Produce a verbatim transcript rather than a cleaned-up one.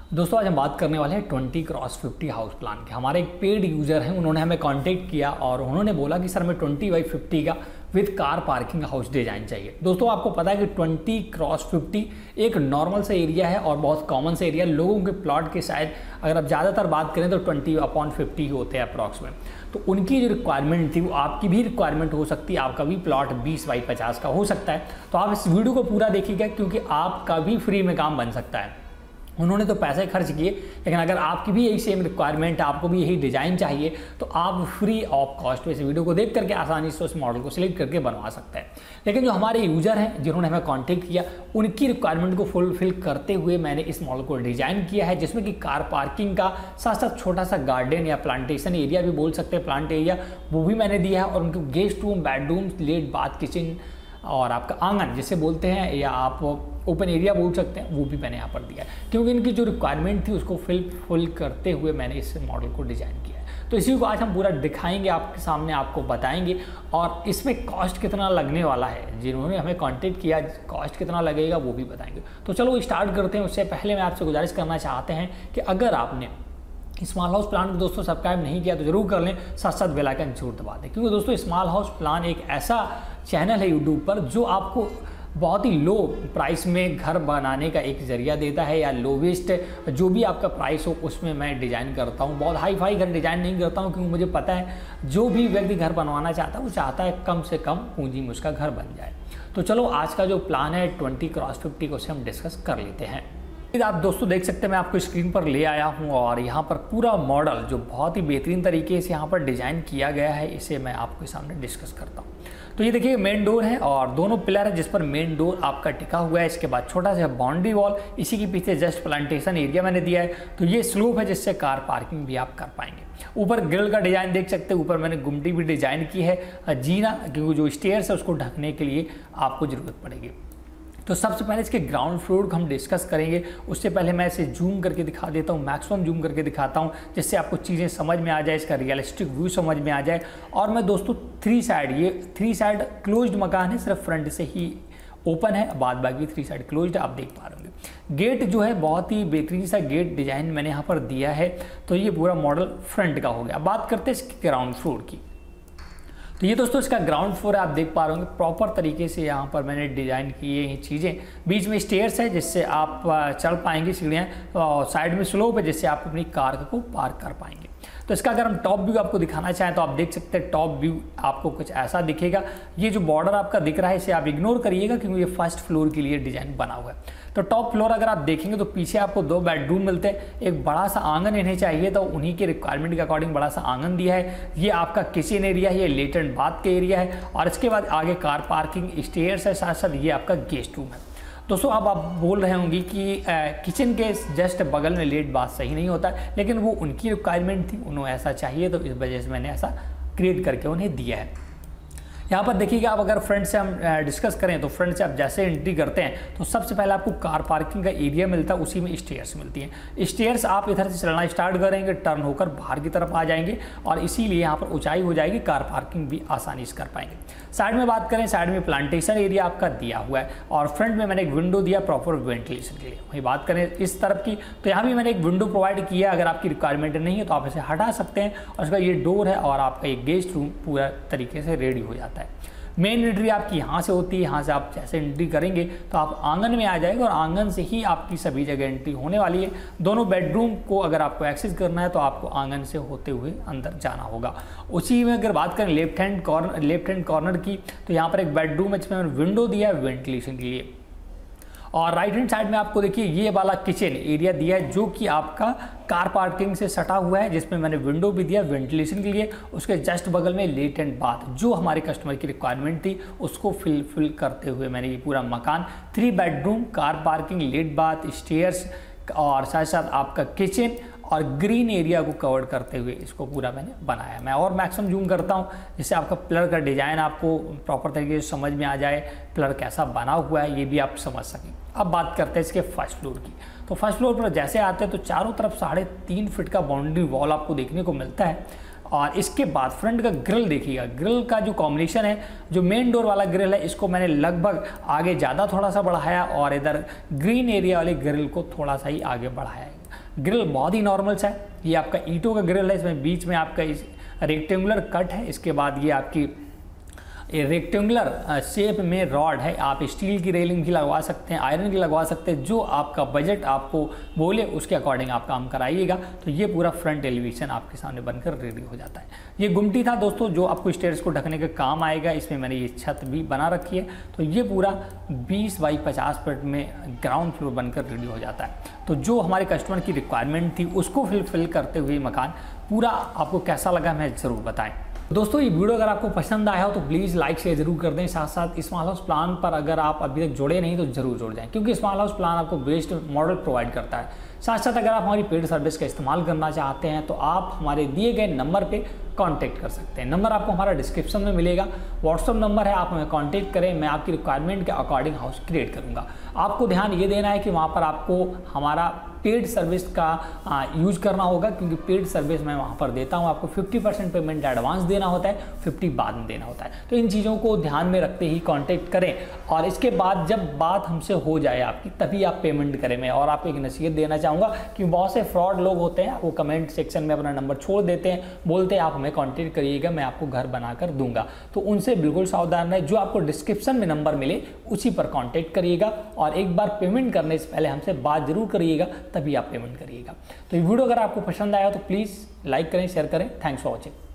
दोस्तों आज हम बात करने वाले हैं twenty cross fifty house plan के। हमारे एक पेड यूज़र हैं, उन्होंने हमें कांटेक्ट किया और उन्होंने बोला कि सर हमें ट्वेंटी बाई फिफ्टी का with car parking house design चाहिए। दोस्तों आपको पता है कि ट्वेंटी क्रॉस फिफ्टी एक नॉर्मल सा एरिया है और बहुत कॉमन सा एरिया। लोगों के प्लॉट के शायद अगर आप ज़्यादातर बात करें तो ट्वेंटी अपॉन फिफ्टी ही होते हैं अप्रॉक्स में। तो उनकी जो रिक्वायरमेंट थी वो आपकी भी रिक्वायरमेंट हो सकती है। आपका भी प्लॉट बीस बाई पचास का हो सकता है। तो आप इस वीडियो को पूरा देखिएगा क्योंकि आपका भी फ्री में काम बन सकता है। उन्होंने तो पैसे खर्च किए, लेकिन अगर आपकी भी यही सेम रिक्वायरमेंट है, आपको भी यही डिज़ाइन चाहिए, तो आप फ्री ऑफ कॉस्ट इस वीडियो को देख करके आसानी से उस मॉडल को सिलेक्ट करके बनवा सकते हैं। लेकिन जो हमारे यूज़र हैं जिन्होंने हमें कांटेक्ट किया, उनकी रिक्वायरमेंट को फुलफिल करते हुए मैंने इस मॉडल को डिज़ाइन किया है, जिसमें कि कार पार्किंग का साथ साथ छोटा सा गार्डन या प्लांटेशन एरिया भी बोल सकते हैं, प्लांट एरिया वो भी मैंने दिया है। और उनको guest room, bedroom, lat bath, kitchen और आपका आंगन जिसे बोलते हैं या आप ओपन एरिया बोल सकते हैं, वो भी मैंने यहाँ पर दिया है, क्योंकि इनकी जो रिक्वायरमेंट थी उसको फिल फुल करते हुए मैंने इस मॉडल को डिज़ाइन किया है। तो इसी को आज हम पूरा दिखाएंगे आपके सामने, आपको बताएंगे और इसमें कॉस्ट कितना लगने वाला है। जिन्होंने हमें कांटेक्ट किया कॉस्ट कितना लगेगा वो भी बताएंगे। तो चलो स्टार्ट करते हैं। उससे पहले मैं आपसे गुजारिश करना चाहते हैं कि अगर आपने स्मॉल हाउस प्लान को दोस्तों सब्सक्राइब नहीं किया तो जरूर कर लें, साथ साथ बेल आइकन जरूर दबा दें, क्योंकि दोस्तों स्मॉल हाउस प्लान एक ऐसा चैनल है यूट्यूब पर जो आपको बहुत ही लो प्राइस में घर बनाने का एक जरिया देता है, या लोवेस्ट जो भी आपका प्राइस हो उसमें मैं डिज़ाइन करता हूँ। बहुत हाई फाई घर डिज़ाइन नहीं करता हूँ, क्योंकि मुझे पता है जो भी व्यक्ति घर बनवाना चाहता है वो चाहता है कम से कम पूंजी में उसका घर बन जाए। तो चलो आज का जो प्लान है ट्वेंटी क्रॉस फिफ्टी को से हम डिस्कस कर लेते हैं। आप दोस्तों देख सकते हैं मैं आपको स्क्रीन पर ले आया हूं और यहाँ पर पूरा मॉडल जो बहुत ही बेहतरीन तरीके से यहाँ पर डिज़ाइन किया गया है, इसे मैं आपके सामने डिस्कस करता हूँ। तो ये देखिए मेन डोर है और दोनों पिलर है जिस पर मेन डोर आपका टिका हुआ है। इसके बाद छोटा सा बाउंड्री वॉल, इसी के पीछे जस्ट प्लांटेशन एरिया मैंने दिया है। तो ये स्लोप है जिससे कार पार्किंग भी आप कर पाएंगे। ऊपर ग्रिल का डिज़ाइन देख सकते हैं, ऊपर मैंने गुमटी भी डिज़ाइन की है, जीना, क्योंकि जो स्टेयर्स है उसको ढकने के लिए आपको ज़रूरत पड़ेगी। तो सबसे पहले इसके ग्राउंड फ्लोर को हम डिस्कस करेंगे। उससे पहले मैं इसे जूम करके दिखा देता हूँ, मैक्सिमम जूम करके दिखाता हूँ, जिससे आपको चीज़ें समझ में आ जाए, इसका रियलिस्टिक व्यू समझ में आ जाए। और मैं दोस्तों थ्री साइड, ये थ्री साइड क्लोज्ड मकान है, सिर्फ फ्रंट से ही ओपन है, बाद बाकी थ्री साइड क्लोज्ड है, आप देख पा रहे होंगे। गेट जो है बहुत ही बेहतरीन सा गेट डिज़ाइन मैंने यहाँ पर दिया है। तो ये पूरा मॉडल फ्रंट का हो गया। बात करते हैं इसके ग्राउंड फ्लोर की। तो ये दोस्तों इसका ग्राउंड फ्लोर है, आप देख पा रहे होंगे प्रॉपर तरीके से यहाँ पर मैंने डिज़ाइन किए ये चीज़ें। बीच में स्टेयर्स है जिससे आप चढ़ पाएंगे सीढ़ियाँ, और साइड में स्लोप है जिससे आप अपनी कार को पार्क कर पाएंगे। तो इसका अगर हम टॉप व्यू आपको दिखाना चाहें तो आप देख सकते हैं टॉप व्यू आपको कुछ ऐसा दिखेगा। ये जो बॉर्डर आपका दिख रहा है इसे आप इग्नोर करिएगा, क्योंकि ये फर्स्ट फ्लोर के लिए डिज़ाइन बना हुआ है। तो टॉप फ्लोर अगर आप देखेंगे तो पीछे आपको दो बेडरूम मिलते हैं, एक बड़ा सा आंगन इन्हें चाहिए, तो उन्हीं के रिक्वायरमेंट के अकॉर्डिंग बड़ा सा आंगन दिया है। ये आपका किचन एरिया है, ये लेट एंड बाथ के एरिया है, और इसके बाद आगे कार पार्किंग, स्टेयर्स है, साथ साथ ये आपका गेस्ट रूम है। दोस्तों अब आप बोल रहे होंगे कि किचन के जस्ट बगल में लेट बाथ सही नहीं होता, लेकिन वो उनकी रिक्वायरमेंट थी, उन्होंने ऐसा चाहिए, तो इस वजह से मैंने ऐसा क्रिएट करके उन्हें दिया है। यहाँ पर देखिएगा, आप अगर फ्रंट से हम डिस्कस करें तो फ्रंट से आप जैसे एंट्री करते हैं तो सबसे पहले आपको कार पार्किंग का एरिया मिलता है, उसी में स्टेयर्स मिलती हैं। स्टेयर्स आप इधर से चलना स्टार्ट करेंगे, टर्न होकर बाहर की तरफ आ जाएंगे, और इसीलिए यहाँ पर ऊंचाई हो जाएगी, कार पार्किंग भी आसानी से कर पाएंगे। साइड में बात करें, साइड में प्लांटेशन एरिया आपका दिया हुआ है, और फ्रंट में मैंने एक विंडो दिया प्रॉपर वेंटिलेशन के लिए। वही बात करें इस तरफ की, तो यहाँ भी मैंने एक विंडो प्रोवाइड किया। अगर आपकी रिक्वायरमेंट नहीं है तो आप इसे हटा सकते हैं, और उसका ये डोर है और आपका ये गेस्ट रूम पूरा तरीके से रेडी हो जाता है। मेन एंट्री आपकी यहाँ से होती है, यहाँ से आप जैसे एंट्री करेंगे तो आप आंगन में आ जाएगा, और आंगन से ही आपकी सभी जगह एंट्री होने वाली है। दोनों बेडरूम को अगर आपको एक्सेस करना है तो आपको आंगन से होते हुए अंदर जाना होगा। उसी में अगर बात करें left hand corner left hand corner की, तो यहाँ पर एक बेडरूम है जिसमें विंडो दिया है वेंटिलेशन के लिए, और राइट हैंड साइड में आपको देखिए ये वाला किचन एरिया दिया है, जो कि आपका कार पार्किंग से सटा हुआ है, जिसमें मैंने विंडो भी दिया वेंटिलेशन के लिए। उसके जस्ट बगल में लेट एंड बाथ, जो हमारे कस्टमर की रिक्वायरमेंट थी उसको फिलफिल करते हुए मैंने ये पूरा मकान three bedroom, car parking, lat bath, stairs, और साथ साथ आपका किचन और ग्रीन एरिया को कवर करते हुए इसको पूरा मैंने बनाया। मैं और मैक्सिमम जूम करता हूँ जिससे आपका पिलर का डिज़ाइन आपको प्रॉपर तरीके से समझ में आ जाए, पिलर कैसा बना हुआ है ये भी आप समझ सकें। अब बात करते हैं इसके फर्स्ट फ्लोर की। तो फर्स्ट फ्लोर पर जैसे आते हैं तो चारों तरफ साढ़े तीन फीट का बाउंड्री वॉल आपको देखने को मिलता है, और इसके बाद फ्रंट का ग्रिल देखिएगा। ग्रिल का जो कॉम्बिनेशन है, जो मेन डोर वाला ग्रिल है, इसको मैंने लगभग आगे ज़्यादा थोड़ा सा बढ़ाया, और इधर ग्रीन एरिया वाले ग्रिल को थोड़ा सा ही आगे बढ़ाया है। ग्रिल बहुत ही नॉर्मल सा है, ये आपका ईंटों का ग्रिल है, इसमें बीच में आपका इस रेक्टेंगुलर कट है। इसके बाद ये आपकी रेक्टेंगुलर शेप में रॉड है, आप स्टील की रेलिंग भी लगवा सकते हैं, आयरन की लगवा सकते हैं, जो आपका बजट आपको बोले उसके अकॉर्डिंग आप काम कराइएगा। तो ये पूरा फ्रंट एलिवेशन आपके सामने बनकर रेडी हो जाता है। ये गुमटी था दोस्तों जो आपको स्टेयर्स को ढकने के काम आएगा, इसमें मैंने ये छत भी बना रखी है। तो ये पूरा बीस बाई पचास फीट में ग्राउंड फ्लोर बनकर रेडी हो जाता है। तो जो हमारे कस्टमर की रिक्वायरमेंट थी उसको फुलफिल करते हुए मकान पूरा आपको कैसा लगा मैं ज़रूर बताएं। दोस्तों ये वीडियो अगर आपको पसंद आया हो तो प्लीज़ लाइक शेयर जरूर कर दें। साथ साथ स्मॉल हाउस प्लान पर अगर आप अभी तक जुड़े नहीं तो जरूर जुड़ जाएं, क्योंकि स्मॉल हाउस प्लान आपको बेस्ट मॉडल प्रोवाइड करता है। साथ साथ अगर आप हमारी पेड सर्विस का इस्तेमाल करना चाहते हैं तो आप हमारे दिए गए नंबर पे कांटेक्ट कर सकते हैं। नंबर आपको हमारा डिस्क्रिप्शन में मिलेगा, व्हाट्सअप नंबर है, आप हमें कांटेक्ट करें, मैं आपकी रिक्वायरमेंट के अकॉर्डिंग हाउस क्रिएट करूंगा। आपको ध्यान ये देना है कि वहाँ पर आपको हमारा पेड सर्विस का यूज करना होगा, क्योंकि पेड सर्विस मैं वहाँ पर देता हूँ। आपको फिफ्टी परसेंट पेमेंट एडवांस देना होता है, फिफ्टी बाद में देना होता है। तो इन चीज़ों को ध्यान में रखते ही कांटेक्ट करें, और इसके बाद जब बात हमसे हो जाए आपकी तभी आप पेमेंट करें। मैं और आपको एक नसीहत देना चाहूँगा कि बहुत से फ्रॉड लोग होते हैं, वो कमेंट सेक्शन में अपना नंबर छोड़ देते हैं, बोलते हैं आप हमें कांटेक्ट करिएगा, मैं आपको घर बनाकर दूंगा। तो उनसे बिल्कुल सावधान रहें। जो आपको डिस्क्रिप्शन में नंबर मिले उसी पर कांटेक्ट करिएगा, और एक बार पेमेंट करने से पहले हमसे बात जरूर करिएगा, तभी आप पेमेंट करिएगा। तो ये वीडियो अगर आपको पसंद आया तो प्लीज़ लाइक करें, शेयर करें। Thanks for watching.